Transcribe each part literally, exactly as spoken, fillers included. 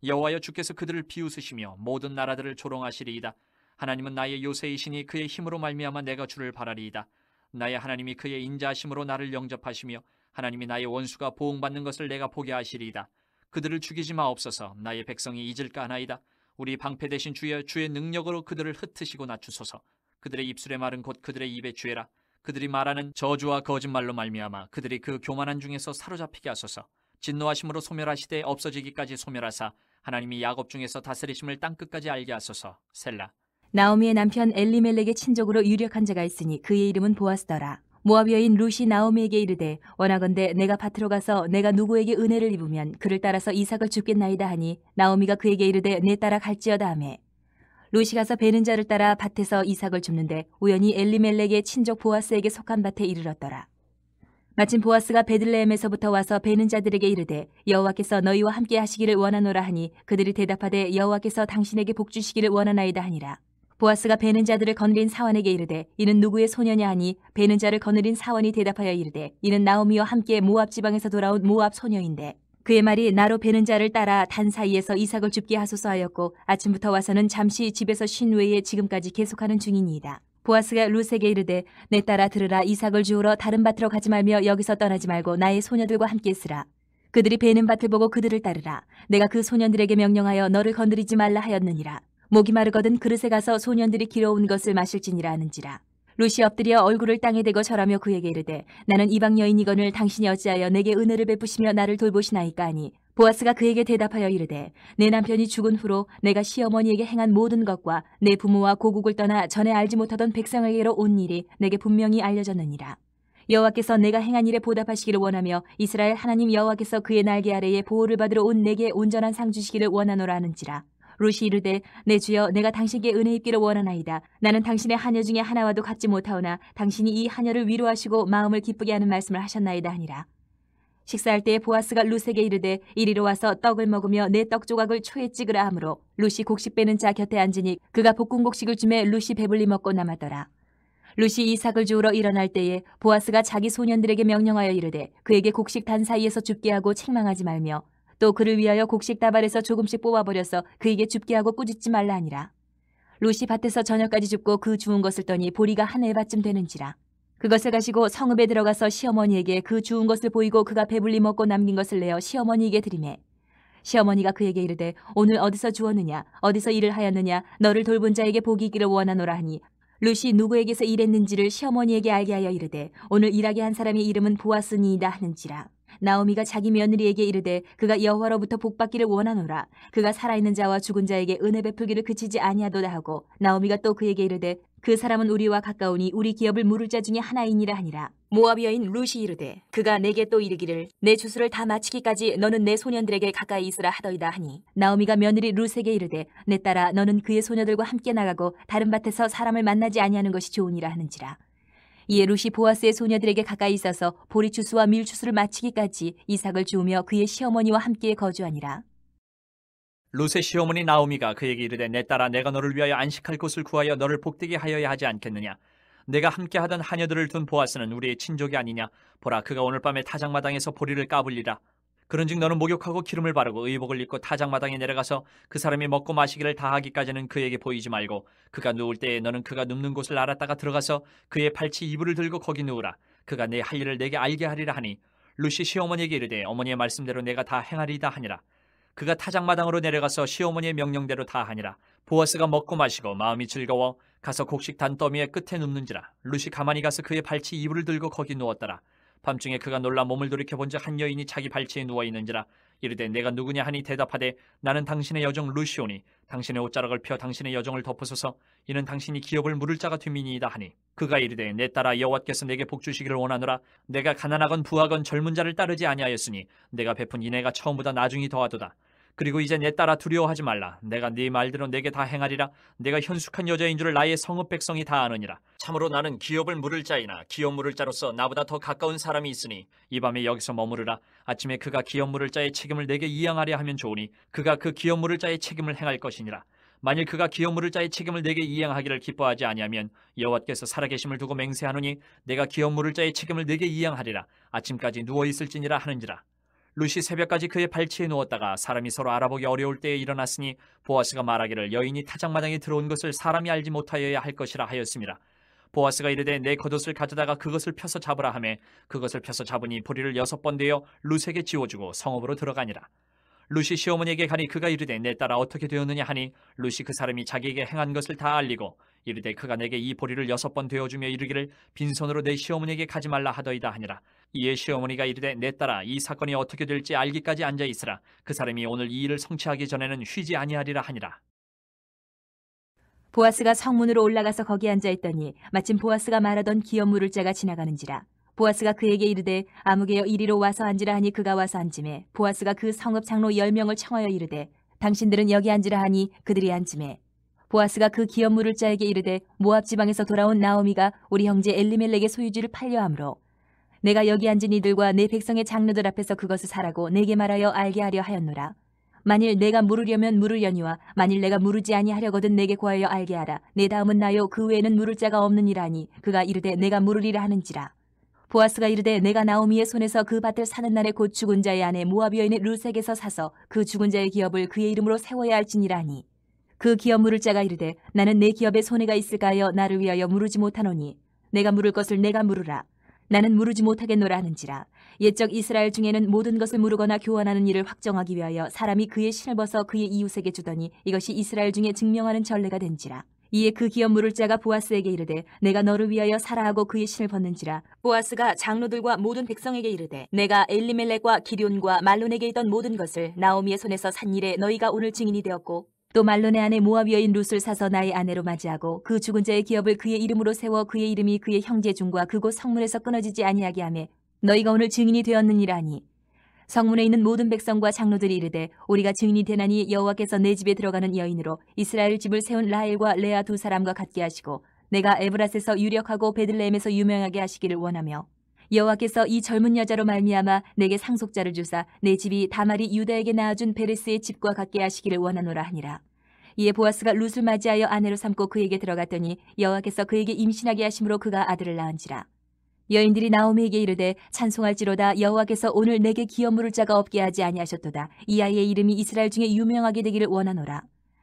여호와여, 주께서 그들을 비웃으시며 모든 나라들을 조롱하시리이다. 하나님은 나의 요새이시니 그의 힘으로 말미암아 내가 주를 바라리이다. 나의 하나님이 그의 인자하심으로 나를 영접하시며 하나님이 나의 원수가 보응받는 것을 내가 보게 하시리이다. 그들을 죽이지 마옵소서. 나의 백성이 잊을까 하나이다. 우리 방패 되신 주여, 주의 능력으로 그들을 흩으시고 낮추소서. 그들의 입술의 말은 곧 그들의 입의 죄라. 그들이 말하는 저주와 거짓말로 말미암아 그들이 그 교만한 중에서 사로잡히게 하소서. 진노하심으로 소멸하시되 없어지기까지 소멸하사 하나님이 야곱 중에서 다스리심을 땅끝까지 알게 하소서. 셀라. 나오미의 남편 엘리멜렉의 친족으로 유력한 자가 있으니 그의 이름은 보아스더라. 모압 여인 룻이 나오미에게 이르되 원하건대 내가 밭으로 가서 내가 누구에게 은혜를 입으면 그를 따라서 이삭을 줍겠나이다 하니 나오미가 그에게 이르되 내 따라 갈지어다 하매 룻이 가서 베는 자를 따라 밭에서 이삭을 줍는데 우연히 엘리멜렉의 친족 보아스에게 속한 밭에 이르렀더라. 마침 보아스가 베들레헴에서부터 와서 베는 자들에게 이르되 여호와께서 너희와 함께 하시기를 원하노라 하니 그들이 대답하되 여호와께서 당신에게 복 주시기를 원하나이다 하니라. 보아스가 베는 자들을 거느린 사원에게 이르되 이는 누구의 소녀냐 하니 베는 자를 거느린 사원이 대답하여 이르되 이는 나오미와 함께 모압 지방에서 돌아온 모압 소녀인데 그의 말이 나로 베는 자를 따라 단 사이에서 이삭을 줍게 하소서 하였고 아침부터 와서는 잠시 집에서 쉰 외에 지금까지 계속하는 중이니이다. 보아스가 룻에게 이르되 내 딸아 들으라. 이삭을 주우러 다른 밭으로 가지 말며 여기서 떠나지 말고 나의 소녀들과 함께 있으라. 그들이 베는 밭을 보고 그들을 따르라. 내가 그 소년들에게 명령하여 너를 건드리지 말라 하였느니라. 목이 마르거든 그릇에 가서 소년들이 길어온 것을 마실지니라 하는지라. 룻이 엎드려 얼굴을 땅에 대고 절하며 그에게 이르되 나는 이방 여인이거늘 당신이 어찌하여 내게 은혜를 베푸시며 나를 돌보시나이까 하니 보아스가 그에게 대답하여 이르되 내 남편이 죽은 후로 내가 시어머니에게 행한 모든 것과 내 부모와 고국을 떠나 전에 알지 못하던 백성에게로 온 일이 내게 분명히 알려졌느니라. 여호와께서 내가 행한 일에 보답하시기를 원하며 이스라엘 하나님 여호와께서 그의 날개 아래에 보호를 받으러 온 내게 온전한 상 주시기를 원하노라 하는지라. 룻이 이르되 내 주여 내가 당신께 은혜 입기를 원하나이다. 나는 당신의 하녀 중에 하나와도 같지 못하오나 당신이 이 하녀를 위로하시고 마음을 기쁘게 하는 말씀을 하셨나이다 하니라. 식사할 때에 보아스가 룻에게 이르되 이리로 와서 떡을 먹으며 내 떡 조각을 초에 찍으라 하므로 룻이 곡식 빼는 자 곁에 앉으니 그가 볶은 곡식을 주매 룻이 배불리 먹고 남았더라. 룻이 이삭을 주우러 일어날 때에 보아스가 자기 소년들에게 명령하여 이르되 그에게 곡식 단 사이에서 줍게 하고 책망하지 말며 또 그를 위하여 곡식 다발에서 조금씩 뽑아버려서 그에게 줍게 하고 꾸짖지 말라 하니라. 룻이 밭에서 저녁까지 줍고 그 주운 것을 떠니 보리가 한 에바쯤 되는지라. 그것을 가지고 성읍에 들어가서 시어머니에게 그 주운 것을 보이고 그가 배불리 먹고 남긴 것을 내어 시어머니에게 드리매 시어머니가 그에게 이르되 오늘 어디서 주었느냐 어디서 일을 하였느냐 너를 돌본 자에게 복이 있기를 원하노라 하니 룻이 누구에게서 일했는지를 시어머니에게 알게 하여 이르되 오늘 일하게 한 사람의 이름은 보아스니이다 하는지라. 나오미가 자기 며느리에게 이르되 그가 여호와로부터 복받기를 원하노라. 그가 살아있는 자와 죽은 자에게 은혜 베풀기를 그치지 아니하도다 하고 나오미가 또 그에게 이르되 그 사람은 우리와 가까우니 우리 기업을 물을 자 중에 하나이니라 하니라. 모압 여인 룻이 이르되 그가 내게 또 이르기를 내 주수를 다 마치기까지 너는 내 소년들에게 가까이 있으라 하더이다 하니 나오미가 며느리 룻에게 이르되 내 딸아 너는 그의 소녀들과 함께 나가고 다른 밭에서 사람을 만나지 아니하는 것이 좋으니라 하는지라. 이에 룻이 보아스의 소녀들에게 가까이 있어서 보리 추수와 밀 추수를 마치기까지 이삭을 주우며 그의 시어머니와 함께 거주하니라. 룻의 시어머니 나오미가 그에게 이르되 내 딸아 내가 너를 위하여 안식할 곳을 구하여 너를 복되게 하여야 하지 않겠느냐. 내가 함께 하던 하녀들을 둔 보아스는 우리의 친족이 아니냐. 보라 그가 오늘 밤에 타작마당에서 보리를 까불리라. 그런즉 너는 목욕하고 기름을 바르고 의복을 입고 타작마당에 내려가서 그 사람이 먹고 마시기를 다하기까지는 그에게 보이지 말고 그가 누울 때에 너는 그가 눕는 곳을 알았다가 들어가서 그의 팔치 이불을 들고 거기 누우라. 그가 내 할 일을 내게 알게 하리라 하니 룻이 시어머니에게 이르되 어머니의 말씀대로 내가 다 행하리이다 하니라. 그가 타작마당으로 내려가서 시어머니의 명령대로 다 하니라. 보아스가 먹고 마시고 마음이 즐거워 가서 곡식 단더미의 끝에 눕는지라. 룻이 가만히 가서 그의 발치 이불을 들고 거기 누웠더라. 밤중에 그가 놀라 몸을 돌이켜본즉 한 여인이 자기 발치에 누워있는지라. 이르되 내가 누구냐 하니 대답하되 나는 당신의 여종 룻이오니 당신의 옷자락을 펴 당신의 여종을 덮으소서. 이는 당신이 기업을 물을 자가 됨이니이다 하니 그가 이르되 내 딸아 여호와께서 내게 복 주시기를 원하노라. 내가 가난하건 부하건 젊은 자를 따르지 아니하였으니 내가 베푼 인애가 처음보다 나중이 더하도다. 그리고 이제 내 딸아 두려워하지 말라. 내가 네 말대로 내게 다 행하리라. 내가 현숙한 여자인 줄을 나의 성읍 백성이 다 아느니라. 참으로 나는 기업을 물을 자이나 기업 물을 자로서 나보다 더 가까운 사람이 있으니 이 밤에 여기서 머무르라. 아침에 그가 기업 물을 자의 책임을 내게 이양하려 하면 좋으니 그가 그 기업 물을 자의 책임을 행할 것이니라. 만일 그가 기업 물을 자의 책임을 내게 이양하기를 기뻐하지 아니하면 여호와께서 살아계심을 두고 맹세하노니 내가 기업 물을 자의 책임을 내게 이양하리라. 아침까지 누워 있을지니라 하는지라. 룻이 새벽까지 그의 발치에 누웠다가 사람이 서로 알아보기 어려울 때에 일어났으니 보아스가 말하기를 여인이 타작마당에 들어온 것을 사람이 알지 못하여야 할 것이라 하였습니다. 보아스가 이르되 내 겉옷을 가져다가 그것을 펴서 잡으라 하매 그것을 펴서 잡으니 보리를 여섯 번 대어 룻에게 지워주고 성읍으로 들어가니라. 룻이 시어머니에게 가니 그가 이르되 내 딸아 어떻게 되었느냐 하니 룻이 그 사람이 자기에게 행한 것을 다 알리고 이르되 그가 내게 이 보리를 여섯 번 되어주며 이르기를 빈손으로 내 시어머니에게 가지 말라 하더이다 하니라. 이에 시어머니가 이르되 내 딸아 이 사건이 어떻게 될지 알기까지 앉아 있으라. 그 사람이 오늘 이 일을 성취하기 전에는 쉬지 아니하리라 하니라. 보아스가 성문으로 올라가서 거기 앉아 있더니 마침 보아스가 말하던 기업 물을 자가 지나가는지라. 보아스가 그에게 이르되 아무개여 이리로 와서 앉으라 하니 그가 와서 앉으매 보아스가 그 성읍 장로 열 명을 청하여 이르되 당신들은 여기 앉으라 하니 그들이 앉으매 보아스가 그 기업 물을 자에게 이르되 모압 지방에서 돌아온 나오미가 우리 형제 엘리멜렉의 소유지를 팔려 함으로 내가 여기 앉은 이들과 내 백성의 장로들 앞에서 그것을 사라고 내게 말하여 알게 하려 하였노라. 만일 내가 물으려면 물으려니와 만일 내가 물으지 아니하려거든 내게 구하여 알게 하라. 내 다음은 나요 그 외에는 물을 자가 없느니라니 그가 이르되 내가 물으리라 하는지라. 보아스가 이르되 내가 나오미의 손에서 그 밭을 사는 날에 곧 죽은 자의 아내 모압 여인의 룻에게서 사서 그 죽은 자의 기업을 그의 이름으로 세워야 할지니라니. 그 기업 물을 자가 이르되 나는 내 기업에 손해가 있을까 하여 나를 위하여 물으지 못하노니 내가 물을 것을 내가 물으라. 나는 물으지 못하겠노라 하는지라. 옛적 이스라엘 중에는 모든 것을 물으거나 교환하는 일을 확정하기 위하여 사람이 그의 신을 벗어 그의 이웃에게 주더니 이것이 이스라엘 중에 증명하는 전례가 된지라. 이에 그 기업 물을 자가 보아스에게 이르되 내가 너를 위하여 사라 하고 그의 신을 벗는지라. 보아스가 장로들과 모든 백성에게 이르되 내가 엘리멜렉과 기럨과 말론에게 있던 모든 것을 나오미의 손에서 산 일에 너희가 오늘 증인이 되었고 또 말론의 아내 모압 여인 룻을 사서 나의 아내로 맞이하고 그 죽은 자의 기업을 그의 이름으로 세워 그의 이름이 그의 형제 중과 그곳 성문에서 끊어지지 아니하게 하매 너희가 오늘 증인이 되었느니라 하니 성문에 있는 모든 백성과 장로들이 이르되 우리가 증인이 되나니 여호와께서 내 집에 들어가는 여인으로 이스라엘 집을 세운 라헬과 레아 두 사람과 같게 하시고 내가 에브라스에서 유력하고 베들레헴에서 유명하게 하시기를 원하며 여호와께서 이 젊은 여자로 말미암아 내게 상속자를 주사 내 집이 다말이 유다에게 낳아준 베레스의 집과 같게 하시기를 원하노라 하니라. 이에 보아스가 룻을 맞이하여 아내로 삼고 그에게 들어갔더니 여호와께서 그에게 임신하게 하심으로 그가 아들을 낳은지라. 여인들이 나오미에게 이르되 찬송할지로다 여호와께서 오늘 내게 기업 물을 자가 없게 하지 아니하셨도다. 이 아이의 이름이 이스라엘 중에 유명하게 되기를 원하노라.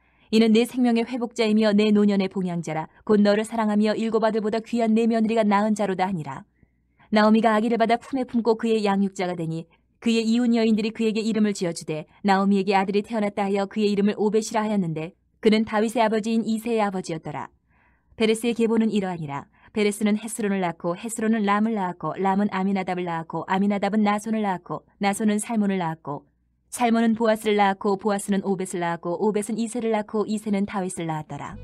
이는 내 생명의 회복자이며 내 노년의 봉양자라. 곧 너를 사랑하며 일곱 아들보다 귀한 내 며느리가 낳은 자로다 하니라. 나오미가 아기를 받아 품에 품고 그의 양육자가 되니 그의 이웃 여인들이 그에게 이름을 지어주되 나오미에게 아들이 태어났다 하여 그의 이름을 오벳이라 하였는데 그는 다윗의 아버지인 이새의 아버지였더라. 베레스의 계보는 이러하니라. 베레스는 헤스론을 낳고 헤스론은 람을 낳았고 람은 아미나답을 낳았고 아미나답은 나손을 낳았고 나손은 살몬을 낳았고 살몬은 보아스를 낳았고 보아스는 오벳을 낳았고 오벳은 이새를 낳고 이새는 다윗을 낳았더라.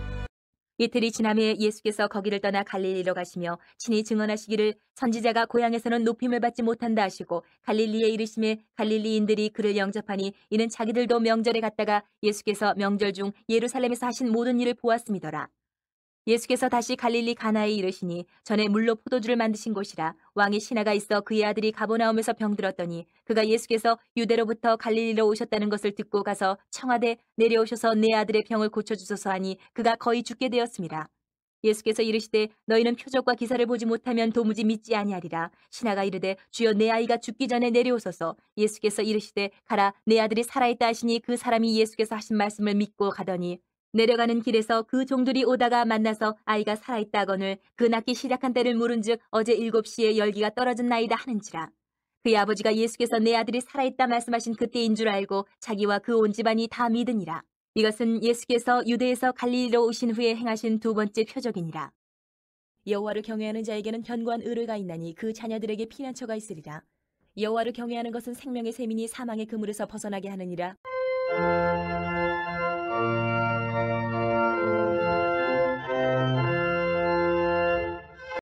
이틀이 지나매 예수께서 거기를 떠나 갈릴리로 가시며 친히 증언하시기를 선지자가 고향에서는 높임을 받지 못한다 하시고 갈릴리에 이르심에 갈릴리인들이 그를 영접하니 이는 자기들도 명절에 갔다가 예수께서 명절 중 예루살렘에서 하신 모든 일을 보았음이더라. 예수께서 다시 갈릴리 가나에 이르시니 전에 물로 포도주를 만드신 곳이라. 왕의 신하가 있어 그의 아들이 가버나움에서 병들었더니 그가 예수께서 유대로부터 갈릴리로 오셨다는 것을 듣고 가서 청하되 내려오셔서 내 아들의 병을 고쳐주소서 하니 그가 거의 죽게 되었습니다. 예수께서 이르시되 너희는 표적과 기사를 보지 못하면 도무지 믿지 아니하리라. 신하가 이르되 주여 내 아이가 죽기 전에 내려오소서. 예수께서 이르시되 가라 내 아들이 살아있다 하시니 그 사람이 예수께서 하신 말씀을 믿고 가더니 내려가는 길에서 그 종들이 오다가 만나서 아이가 살아있다거늘 그 낳기 시작한 때를 물은즉 어제 일곱 시에 열기가 떨어진 나이다 하는지라. 그의 아버지가 예수께서 내 아들이 살아있다 말씀하신 그때인 줄 알고 자기와 그 온 집안이 다 믿으니라. 이것은 예수께서 유대에서 갈릴리로 오신 후에 행하신 두 번째 표적이니라. 여호와를 경외하는 자에게는 견고한 의뢰가 있나니 그 자녀들에게 피난처가 있으리라. 여호와를 경외하는 것은 생명의 셈이니 사망의 그물에서 벗어나게 하느니라.